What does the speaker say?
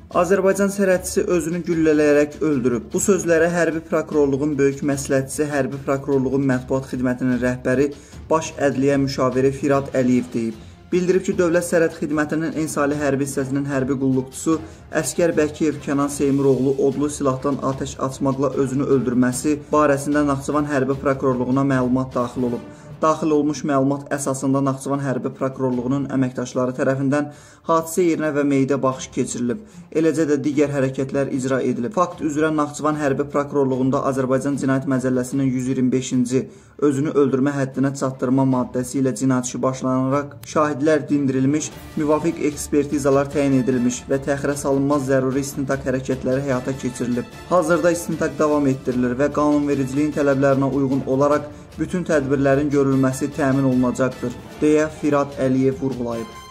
Azərbaycan sərhədçisi özünü güllələyərək öldürüb. Bu sözlərə hərbi prokurorluğun böyük məsləhətçisi, hərbi prokurorluğun mətbuat xidmətinin rəhbəri, baş ədliyyə müşaviri Firad Əliyev deyib. Bildirib ki, Dövlət Sərhəd Xidmətinin Ensali Hərbi hissəsinin hərbi qulluqçusu Əskər Bəkiyev Kənan Seymuroğlu odlu silahdan atəş açmaqla özünü öldürməsi barəsində Naxçıvan Hərbi Prokurorluğuna məlumat daxil olub. Daxil olmuş məlumat əsasında Naxçıvan Hərbi Prokurorluğunun əməkdaşları tərəfindən hadisə yerinə və meydə baxış keçirilib. Eləcə də digər hərəkətlər icra edilib. Fakt üzrə Naxçıvan Hərbi Prokurorluğunda Azərbaycan Cinayət Məcəlləsinin 125-ci özünü öldürmə həddinə çatdırma maddəsi ilə cinayət işi başlanaraq şahidlər dindirilmiş, müvafiq ekspertizalar təyin edilmiş və təxirə salınmaz zəruri istintaq hərəkətləri həyata keçirilib. Hazırda istintaq davam etdirilir və qanunvericiliyin tələblərinə uyğun olaraq bütün tədbirlərin görülməsi təmin olunacaqdır, deyə Firad Əliyev vurğulayıb.